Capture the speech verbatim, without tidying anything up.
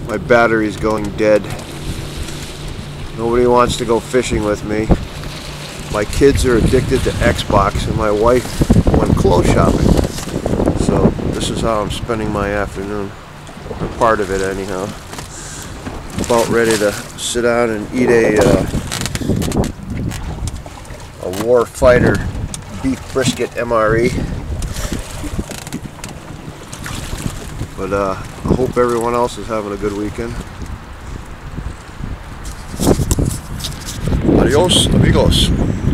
My battery's going dead. Nobody wants to go fishing with me. My kids are addicted to Xbox, and my wife went clothes shopping. So this is how I'm spending my afternoon, or part of it anyhow. About ready to sit down and eat a uh, a War Fighter beef brisket M R E. But uh, I hope everyone else is having a good weekend. Adios, amigos.